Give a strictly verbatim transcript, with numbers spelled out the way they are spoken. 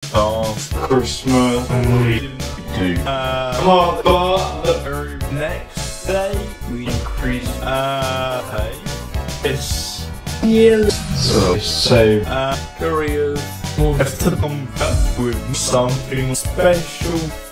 past Christmas we do uh, but the very next day we increase uh pay. It's yeah so so uh careers have to come back with something special.